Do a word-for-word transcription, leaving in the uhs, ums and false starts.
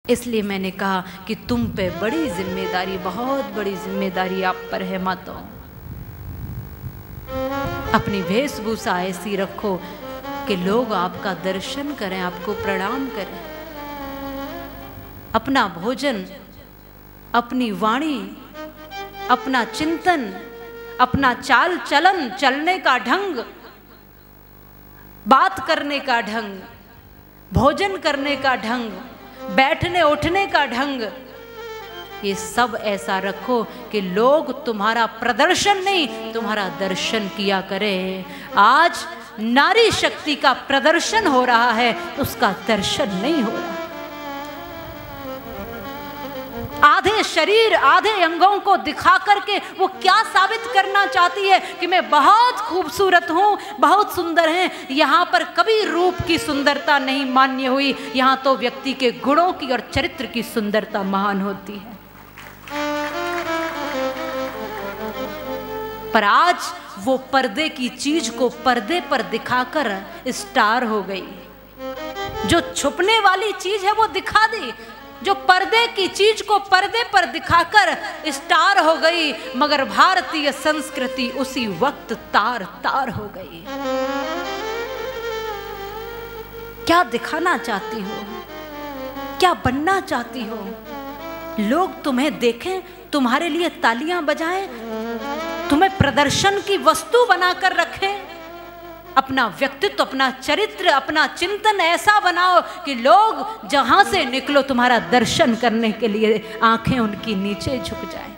इसलिए मैंने कहा कि तुम पे बड़ी जिम्मेदारी, बहुत बड़ी जिम्मेदारी आप पर है माताओं। अपनी वेशभूषा ऐसी रखो कि लोग आपका दर्शन करें, आपको प्रणाम करें। अपना भोजन, अपनी वाणी, अपना चिंतन, अपना चाल चलन, चलने का ढंग, बात करने का ढंग, भोजन करने का ढंग, बैठने उठने का ढंग, ये सब ऐसा रखो कि लोग तुम्हारा प्रदर्शन नहीं, तुम्हारा दर्शन किया करें। आज नारी शक्ति का प्रदर्शन हो रहा है, उसका दर्शन नहीं हो रहा। आधे शरीर, आधे अंगों को दिखा करके वो क्या साबित करना चाहती है कि मैं बहुत खूबसूरत हूँ, बहुत सुंदर है। यहाँ पर कभी रूप की सुंदरता नहीं मान्य हुई, यहाँ तो व्यक्ति के गुणों की और चरित्र की सुंदरता महान होती है। पर आज वो पर्दे की चीज को पर्दे पर दिखाकर स्टार हो गई। जो छुपने वाली चीज है वो दिखा दी, जो पर्दे की चीज को पर्दे पर दिखाकर स्टार हो गई। मगर भारतीय संस्कृति उसी वक्त तार तार हो गई। क्या दिखाना चाहती हो, क्या बनना चाहती हो? लोग तुम्हें देखें, तुम्हारे लिए तालियां बजाएं, तुम्हें प्रदर्शन की वस्तु बनाकर रखें। अपना व्यक्तित्व, अपना चरित्र, अपना चिंतन ऐसा बनाओ कि लोग जहां से निकलो तुम्हारा दर्शन करने के लिए आंखें उनकी नीचे झुक जाए।